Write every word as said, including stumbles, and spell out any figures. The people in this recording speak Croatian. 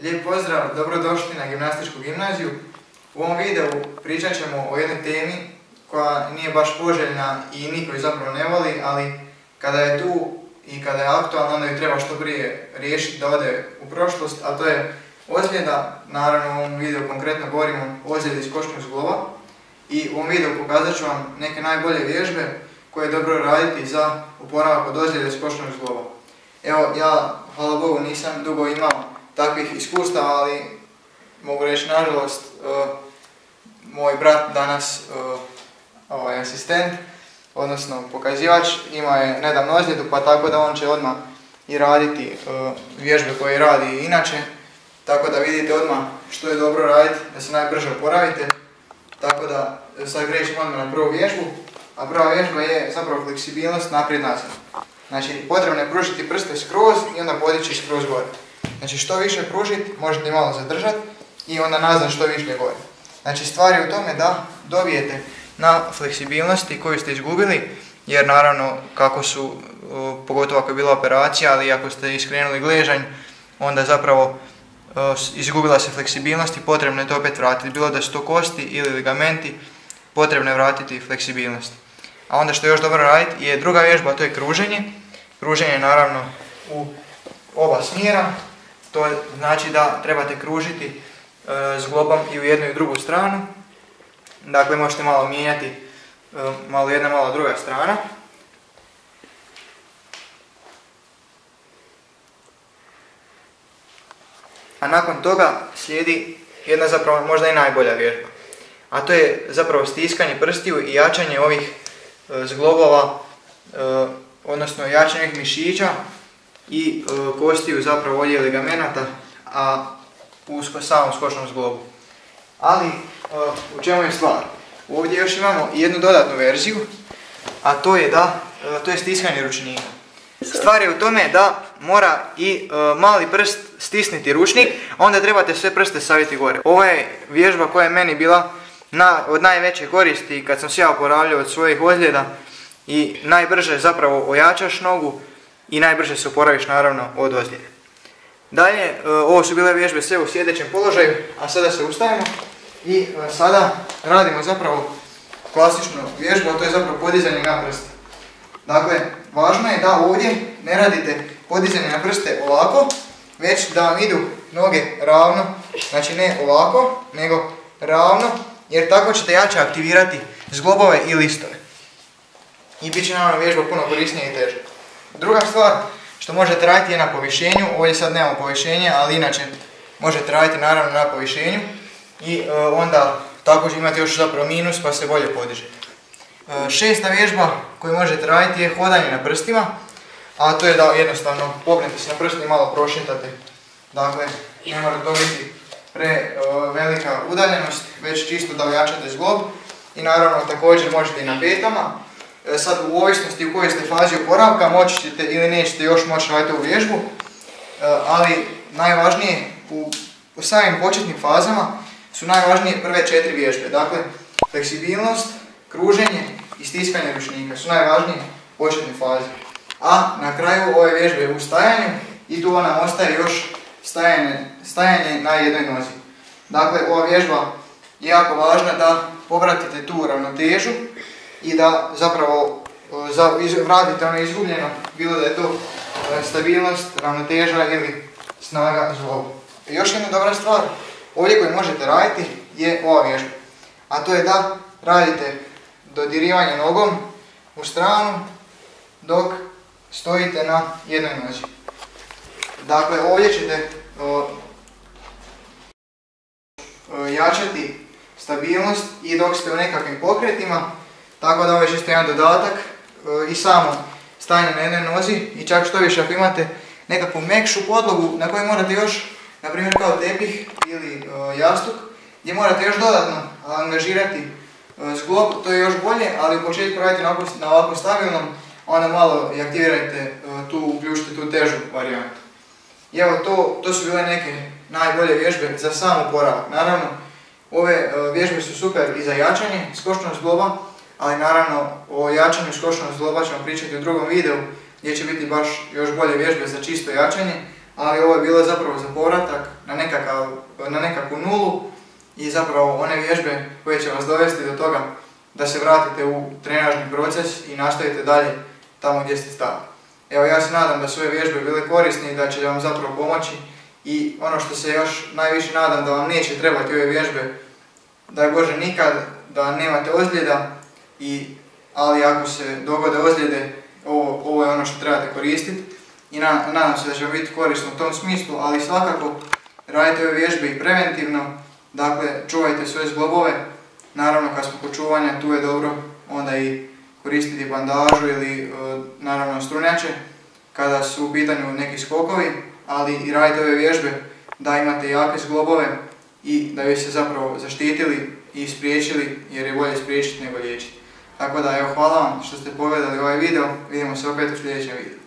Lijep pozdrav, dobrodošli na gimnastičku gimnaziju. U ovom videu pričat ćemo o jednoj temi koja nije baš poželjna i niko ju zapravo ne voli, ali kada je tu i kada je aktualna, onda ju treba što prije riješiti da ode u prošlost, a to je ozljeda. Naravno, u ovom videu konkretno govorimo o ozljedi skočnog zgloba i u ovom videu pokazat ću vam neke najbolje vježbe koje je dobro raditi za oporavak od ozljede skočnog zgloba. Evo, ja, hvala Bogu, nisam dugo imao takvih iskustava, ali mogu reći, nažalost, uh, moj brat danas, uh, ovaj asistent, odnosno pokazivač, ima je nedavno ozljedu, pa tako da on će odmah i raditi uh, vježbe koje radi inače, tako da vidite odmah što je dobro raditi, da se najbrže oporavite. Tako da sad krećemo odmah na prvu vježbu, a prva vježba je zapravo fleksibilnost naprijed-nazad. Znači, potrebno je pružiti prste skroz i onda podići skroz gore. Znači, što više pružiti, možete malo zadržati i onda nazad što više gore. Znači, stvar je u tome da dobijete na fleksibilnosti koju ste izgubili, jer naravno kako su, pogotovo ako je bila operacija, ali ako ste iskrenuli gležanj, onda zapravo izgubila se fleksibilnost i potrebno je to opet vratiti. Bilo da su to kosti ili ligamenti, potrebno je vratiti fleksibilnost. A onda što je još dobro raditi je druga vježba, to je kruženje. Kruženje je naravno u oba smjera. To znači da trebate kružiti e, zglobom i u jednu i u drugu stranu. Dakle, možete malo mijenjati, e, malo jedna, malo druga strana. A nakon toga slijedi jedna zapravo možda i najbolja vježba. A to je zapravo stiskanje prstiju i jačanje ovih e, zglobova, e, odnosno jačanje ovih mišića i e, kostiju zapravo ovdje ligamenata, a u samom skočnom zglobu. Ali, e, u čemu je stvar? Ovdje još imamo jednu dodatnu verziju, a to je da, e, to je stiskanje ručnika. Stvar je u tome da mora i e, mali prst stisniti ručnik, a onda trebate sve prste staviti gore. Ovo je vježba koja je meni bila na, od najveće koristi kad sam se ja oporavljao od svojih ozljeda i najbrže zapravo ojačaš nogu i najbrže se oporaviš naravno od ozljede. Dalje, e, ovo su bile vježbe sve u sjedećem položaju, a sada se ustajemo i e, sada radimo zapravo klasičnu vježbu, a to je zapravo podizanje na prste. Dakle, važno je da ovdje ne radite podizanje na prste ovako, već da vam idu noge ravno, znači ne ovako, nego ravno, jer tako ćete jače aktivirati zglobove i listove. I bit će naravno vježba puno korisnija i teža. Druga stvar što možete raditi je na povišenju, ovdje sad nemamo povišenje, ali inače možete raditi naravno na povišenju i e, onda tako će imati još zapravo minus pa se bolje podižete. E, šesta vježba koju možete raditi je hodanje na prstima, a to je da jednostavno popnete se na prste i malo prošetate. Dakle, ne mora to biti pre e, velika udaljenost, već čisto da ojačate zglob i naravno također možete i na petama. E, sad u ovisnosti u kojoj ste fazi oporavka moći ćete ili nećete još moći raditi ovu vježbu, e, ali najvažnije u, u samim početnim fazama su najvažnije prve četiri vježbe. Dakle, fleksibilnost, kruženje i stiskanje ručnika su najvažnije početne faze. A na kraju ove vježbe je u stajanju i tu nam ostaje još stajanje, stajanje na jednoj nozi. Dakle, ova vježba je jako važna da povratite tu ravnotežu i da zapravo za, iz, vratite ono izgubljeno, bilo da je to stabilnost, ravnoteža ili snaga zgloba. Još jedna dobra stvar ovdje koju možete raditi je ova vježba. A to je da radite dodirivanje nogom u stranu dok stojite na jednoj nozi. Dakle, ovdje ćete o, o, jačati stabilnost i dok ste u nekakvim pokretima, tako da ovo je čisto jedan dodatak o, i samo stajanje na jednoj nozi i čak što više ako imate nekakvu mekšu podlogu na kojoj morate još, na primjer kao tepih ili o, jastuk, gdje morate još dodatno angažirati o, zglob, to je još bolje, ali u početku radite na, na ovako stabilnom, onda malo i aktivirajte tu, uključite tu težu varijantu. I evo, to, to su bile neke najbolje vježbe za sam oporavak. Naravno, ove vježbe su super i za jačanje skočnog zgloba, ali naravno o jačanju skočnog zgloba ćemo pričati u drugom videu gdje će biti baš još bolje vježbe za čisto jačanje, ali ovo je bilo zapravo za povratak na neka zapravo one vježbe koje će vas dovesti do toga da se vratite u trenažni proces i nastavite dalje tamo gdje ste stali. Evo, ja se nadam da su ove vježbe bile korisne i da će vam zapravo pomoći, i ono što se još najviše nadam, da vam neće trebati ove vježbe, daj Bože nikad, da nemate ozljeda, i, ali ako se dogode ozljede, ovo, ovo je ono što trebate koristiti i na, nadam se da će vam biti korisno u tom smislu, ali svakako radite ove vježbe i preventivno, dakle čuvajte svoje zglobove. Naravno, kad smo kod čuvanja, tu je dobro onda i koristiti bandažu ili naravno strunjače kada su u pitanju neki skokovi, ali i radite ove vježbe da imate jake zglobove i da bi se zapravo zaštitili i spriječili, jer je bolje spriječiti nego liječiti. Tako da, evo, hvala vam što ste pogledali ovaj video, vidimo se opet u sljedećem videu.